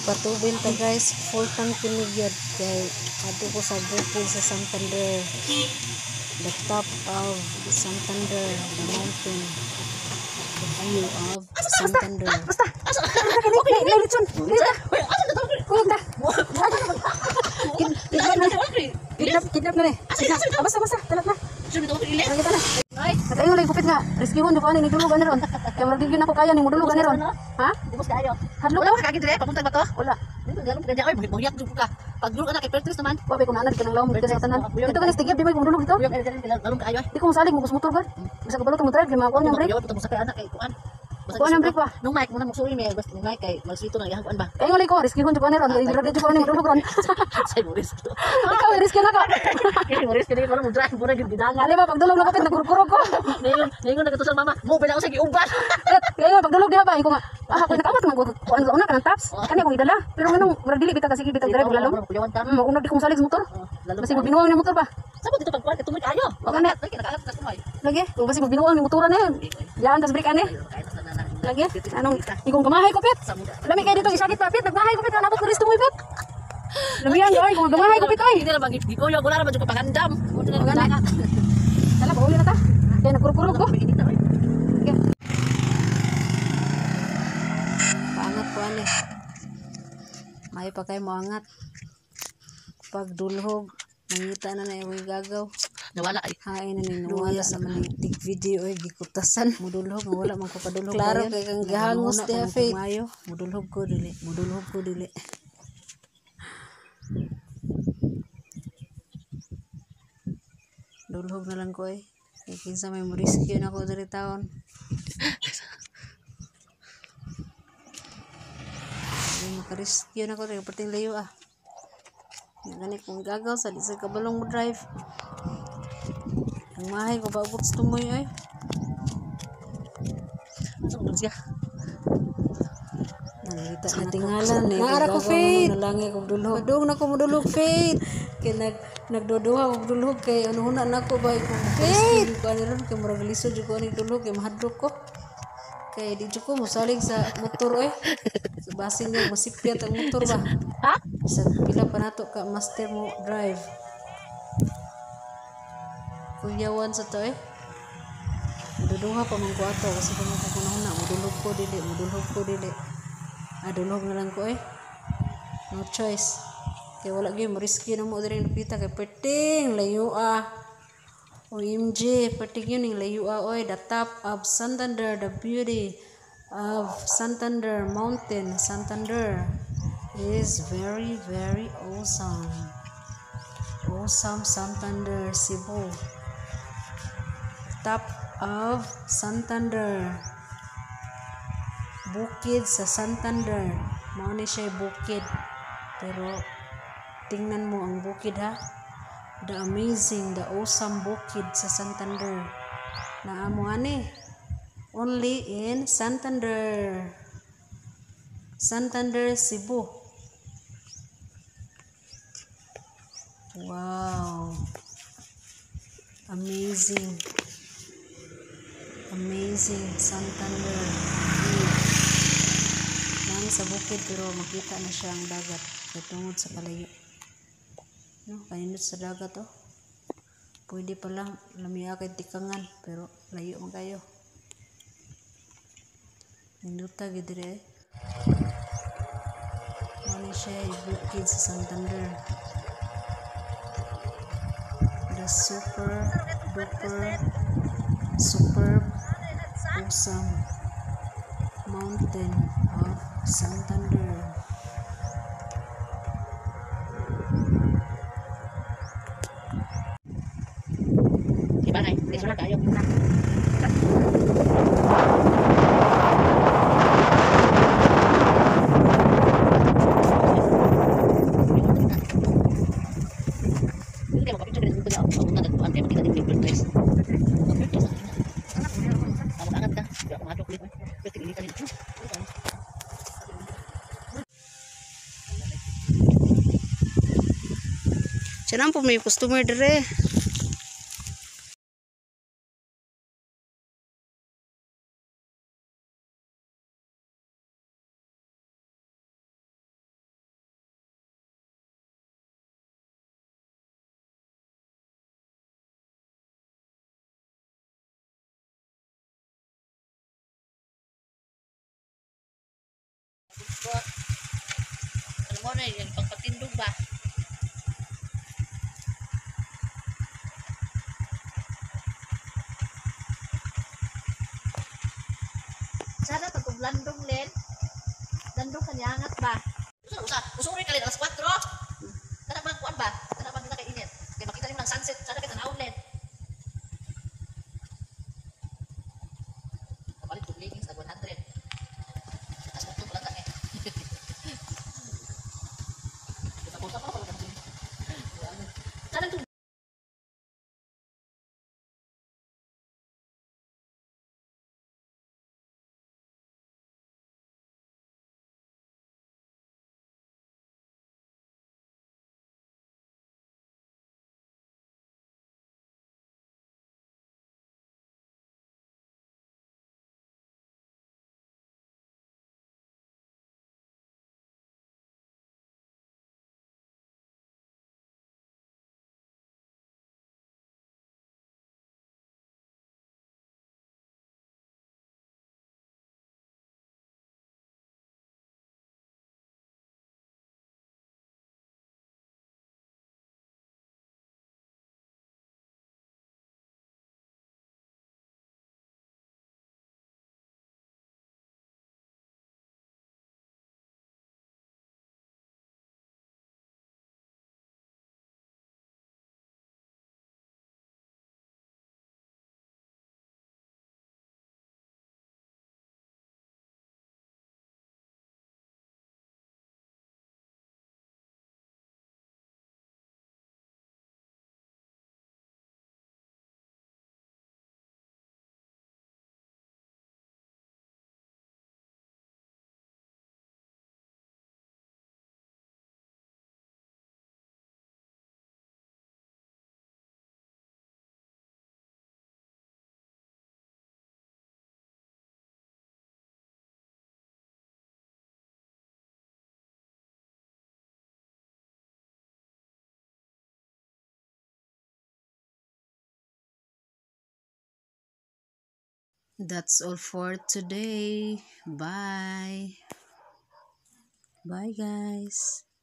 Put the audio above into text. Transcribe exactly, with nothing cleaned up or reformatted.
Nagpatubil ta guys, full tank pinigyod kay ato ko sa bukid sa Santander, the top of Santander, the mountain, the view of Santander. Basta. Okay, okay, lechon. Lechon. Kuta. Kidnap, kidnap na ni. Kidnap. Basta, basta. Talat na. Lagi ta na. At ayun lagi kupit nga. Rescueon ko ani ni dulugan ni ron. Kay murag gyud nako kaya ni mudulugan ni ron. Ha? Ubos kayo. Hadlok Wala daw. ka gid papunta ba to? Wala. Dito galong ganda oy, buhiyak jud ka. Pag dulu ka na kay Pertris naman. Wa pa ko nanad ka nang laom dito sa tanan. Dito ka ni stigib di ba mudulog dito? Buhiyak ay galong kayo ay. Di ko masalig mo gus motor gud. Bisa ko balot mo drive kay makuha niya break. Yawa to sa kay anak kay kuan. Kuha niya break ba? Nung mic mo na magsuri may basta mic kay magsito na iyang kuan ba. Kay ngali ko rescueon ko ni ron. Iragay ko ni mudulog ron. Say mo risk. Ikaw rescue na ka. Kini mo risk kini ko mo drive mo na gid gidangan. Ali ba pagdulog na kapit nagkurkurog ko. Ningon, ningon nagatusang mama. Mo pala ako sa giuban. Kaya pagdulog diha ba iko nga. Ah, ko nakamat man ko kuan una kanang taps. Kani akong idala. Pero nganong murag dili bitaw kasi bitaw drive lalom. Kuyawan ta. Hmm, una di kong salig sa motor. Basi mo binuwang ni motor ba? Sabot dito pag kuan tumig kayo. Wala na. Kay nakaat ka kumay. Lagi, kung basi mo binuwang ni motoran na yun. Yan, tas break ani. Lagi, anong ikong gamahay ko pit. Lami kayo dito isakit pa pit, nagmahay ko pit, nabot ko risto mo pit. Lamihan ko ay, kung gamahay ko pit ay. Hindi na bang gikoyo wala na ba jud ko pagandam. Magana. Dala ba uli na ta? Kaya nagkurkurog ko. Paangat ko ani. May pa kay mo angat. Pag dulhog, nangita na na yung gagaw. Nawala ay. Hain na ni nawala sa malitig video ay gikutasan. Mudulhog nga wala man ko padulhog. Klaro kay kang gahangos diha Faith. Mudulhog ko dili, mudulhog ko dili. Dulhog na lang ko eh. Kay kinsa may mo-rescue na ko diri taon. Ay maka-rescue na ko diri perting layo ah. Gani kung gagaw sa di sa kabalong mo drive. Ang mahay ko ba gusto mo ay. Saan siya? Nangita na tingala ni. Naara ko Faith. Nalangi ko dulhog. Padung na ko modulhog Faith. Kay nag nagdoduha og dulhog kay ano huna nako ba ko Faith. Ko ani ron kay murag lisod jud ko ani dulhog kay mahadlok ko. Kay di jud ko mosalig sa motor oy. Sa basin niya masipyat ang motor ba. Ha? Sa pila pa nato ka master mo drive. Kuyawan sa to eh. Maduduha pa man ko ato kasi kung ako na modulhog ko dili, modulhog ko dili. Ah, dulhog na lang ko eh. No choice. Kaya wala gyud mo-rescue na mo diri napita kay perting layo ah. O M G, perting yun ning layo ah oy, the top of Santander, the beauty of Santander Mountain, Santander is very very awesome. Awesome Santander Cebu. Top of Santander. Bukid sa Santander. Mao ni siya bukid. Pero tingnan mo ang bukid ha. The amazing, the awesome bukid sa Santander. Naamo ani. Only in Santander. Santander, Cebu. Wow. Amazing. Amazing Santander. Nang sa bukid pero makita na siya ang dagat kay tungod sa kalayo. No, kaninot sa dagat oh. Pwede pa lang lamia kay tikangan pero layo man kayo. Ninduta gid dire. Ano siya bukid sa Santander. The super duper superb awesome mountain of Santander. Iba na, leso na tayo. Hindi mo kapit sa ganito na ako na nagtuan kaya makita din yung Pertris. Pertris. Ako angat ka. Hindi ako mahadlok ulit. Pertris ini kanina. Siya po may customer dire. Gusto, alam mo na yung pagpatindog ba? Sana pag kung landong len, landong kanyangat ba? Usa, usa, usuri ka len, alas kwatro. Kana bang kuan ba? Kana bang kita kay init? Kaya makita nimo ng sunset, sana kita naon len. Kapalit kong leggings na one hundred. Tapos magtog lang ka eh. Tapos pa pala kami. Sana to. That's all for today. Bye. Bye, guys.